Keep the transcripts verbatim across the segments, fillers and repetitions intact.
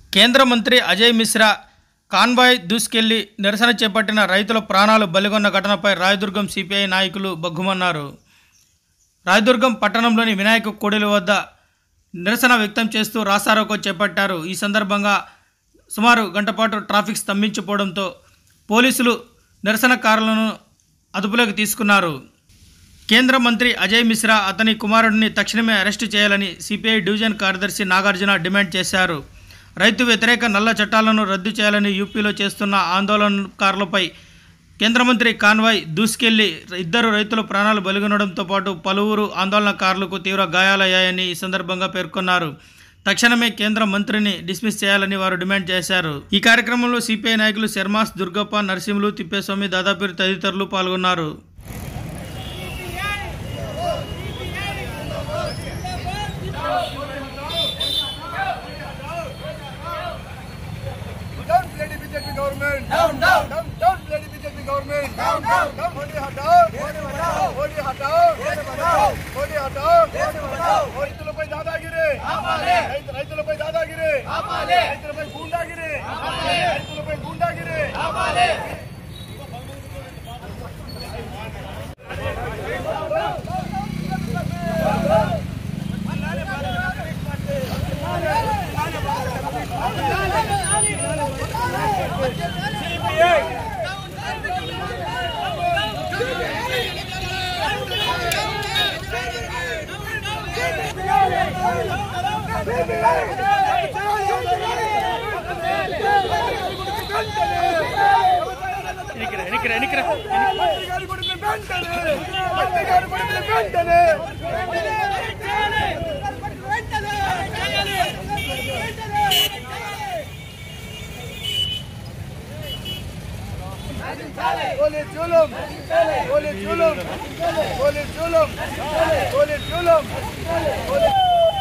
కేంద్ర మంత్రి అజయ్ మిశ్రా కాన్వాయ్ దూసుకెళ్లి నిరసన చేపట్టిన రైతుల ప్రాణాలు బలిగొన్న ఘటనపై రాయదుర్గం సిపిఐ నాయకులు బగ్గుమన్నారు. రాయదుర్గం పట్టణంలోని వినాయక కోడెల వద్ద నిరసన వ్యక్తం చేస్తూ రాస్తారోకో చేపట్టారు. ఈ సందర్భంగా సుమారు గంటపాటు ట్రాఫిక్ స్తంభించిపోవడంతో పోలీసులు నిరసనకారులను అదుపులోకి తీసుకున్నారు. కేంద్ర మంత్రి అజయ్ మిశ్రా అతని కుమారుడిని తక్షణమే అరెస్టు చేయాలని సిపిఐ డివిజన్ కార్యదర్శి నాగార్జున డిమాండ్ చేశారు. రైతు వ్యతిరేక నల్ల చట్టాలను రద్దు చేయాలని యూపీలో చేస్తున్న ఆందోళనకారులపై కేంద్ర మంత్రి కాన్వాయ్ దూసుకెళ్లి ఇద్దరు రైతుల ప్రాణాలు బలిగొనడంతో పాటు పలువురు ఆందోళనకారులకు తీవ్ర గాయాలయ్యాయని ఈ సందర్భంగా పేర్కొన్నారు. తక్షణమే కేంద్ర మంత్రిని డిస్మిస్ చేయాలని వారు డిమాండ్ చేశారు. ఈ కార్యక్రమంలో సిపిఐ నాయకులు శర్మాస్, దుర్గప్ప, నరసింహులు, తిప్పేస్వామి, దాదాపూర్ తదితరులు పాల్గొన్నారు. Government down down down down bloody B J P government down down down modi hatao modi batao modi hatao modi batao modi hatao modi batao రైతులపై దాదాగిరి ఆపాలి రైతులపై దాదాగిరి ఆపాలి రైతులపై గూండాగిరి ఆపాలి రైతులపై గూండాగిరి ఆపాలి Boleh julum, boleh julum, boleh julum, boleh julum, boleh.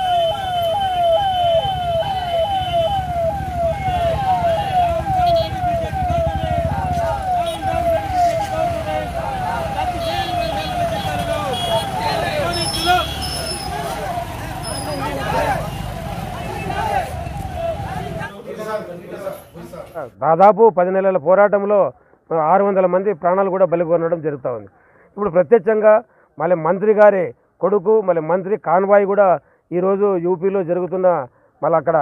దాదాపు పది నెలల పోరాటంలో ఆరు వందల మంది ప్రాణాలు కూడా బలిగొనడం జరుగుతూ ఉంది. ఇప్పుడు ప్రత్యక్షంగా మళ్ళీ మంత్రి గారి కొడుకు మళ్ళీ మంత్రి కాన్వాయ్ కూడా ఈరోజు యూపీలో జరుగుతున్న మళ్ళీ అక్కడ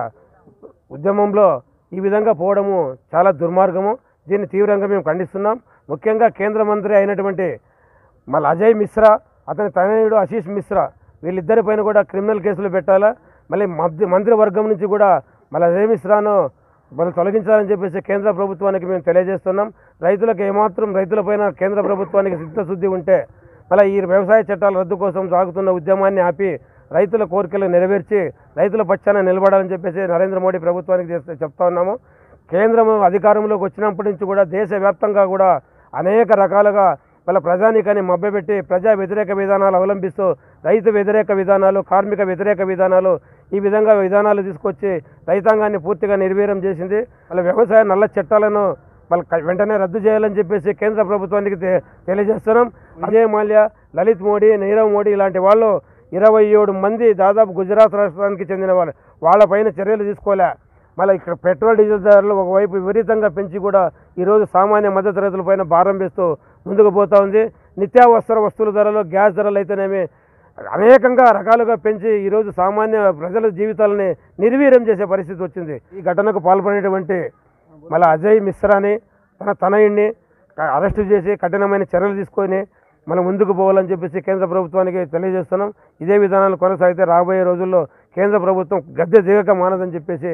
ఉద్యమంలో ఈ విధంగా పోవడము చాలా దుర్మార్గము. దీన్ని తీవ్రంగా మేము ఖండిస్తున్నాం. ముఖ్యంగా కేంద్ర మంత్రి అయినటువంటి మళ్ళీ అజయ్ మిశ్రా, అతని తనయుడు ఆశీష్ మిశ్రా, వీళ్ళిద్దరిపైన కూడా క్రిమినల్ కేసులు పెట్టాలా. మళ్ళీ మంత్రివర్గం నుంచి కూడా మళ్ళీ అజయ్ మిశ్రాను వాళ్ళు తొలగించాలని చెప్పేసి కేంద్ర ప్రభుత్వానికి మేము తెలియజేస్తున్నాం. రైతులకు ఏమాత్రం రైతులపైన కేంద్ర ప్రభుత్వానికి చిత్తశుద్ధి ఉంటే మళ్ళీ ఈ వ్యవసాయ చట్టాల రద్దు కోసం సాగుతున్న ఉద్యమాన్ని ఆపి రైతుల కోరికలు నెరవేర్చి రైతుల పక్షాన నిలబడాలని చెప్పేసి నరేంద్ర మోడీ ప్రభుత్వానికి చేస్తే చెప్తా ఉన్నాము. కేంద్రం అధికారంలోకి వచ్చినప్పటి నుంచి కూడా దేశవ్యాప్తంగా కూడా అనేక రకాలుగా వాళ్ళ ప్రజానీకాన్ని మభ్యపెట్టి ప్రజా వ్యతిరేక విధానాలు అవలంబిస్తూ రైతు వ్యతిరేక విధానాలు, కార్మిక వ్యతిరేక విధానాలు, ఈ విధంగా విధానాలు తీసుకొచ్చి రైతాంగాన్ని పూర్తిగా నిర్వీర్యం చేసింది. వాళ్ళ వ్యవసాయ నల్ల చట్టాలను వాళ్ళ వెంటనే రద్దు చేయాలని చెప్పేసి కేంద్ర ప్రభుత్వానికి తెలియజేస్తున్నాం. అజయ్ మాల్యా, లలిత్ మోడీ, నీరవ్ మోడీ ఇలాంటి వాళ్ళు ఇరవై ఏడు మంది దాదాపు గుజరాత్ రాష్ట్రానికి చెందిన వాళ్ళు వాళ్ళపైన చర్యలు తీసుకోలే. మళ్ళీ ఇక్కడ పెట్రోల్ డీజిల్ ధరలు ఒకవైపు విపరీతంగా పెంచి కూడా ఈరోజు సామాన్య మధ్యతరగతులపైన భారం వేస్తూ ముందుకు పోతూ ఉంది. నిత్యావసర వస్తువుల ధరలు, గ్యాస్ ధరలు అయితేనేమి అనేకంగా రకాలుగా పెంచి ఈరోజు సామాన్య ప్రజల జీవితాలని నిర్వీర్యం చేసే పరిస్థితి వచ్చింది. ఈ ఘటనకు పాల్పడినటువంటి మళ్ళీ అజయ్ మిశ్రాని, తన తనయుడిని అరెస్టు చేసి కఠినమైన చర్యలు తీసుకొని మనం ముందుకు పోవాలని చెప్పేసి కేంద్ర ప్రభుత్వానికి తెలియజేస్తున్నాం. ఇదే విధానాలు కొనసాగితే రాబోయే రోజుల్లో కేంద్ర ప్రభుత్వం గద్దె దిగక మానదని చెప్పేసి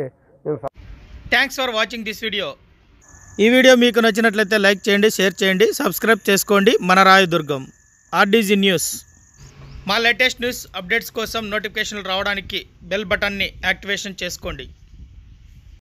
thanks for watching this video. ఈ వీడియో మీకు నచ్చినట్లయితే లైక్ చేయండి, షేర్ చేయండి, సబ్స్క్రైబ్ చేసుకోండి. మన రాయదుర్గం ఆర్డీజీ న్యూస్. మా లేటెస్ట్ న్యూస్ అప్డేట్స్ కోసం నోటిఫికేషన్లు రావడానికి బెల్ బటన్ని యాక్టివేషన్ చేసుకోండి.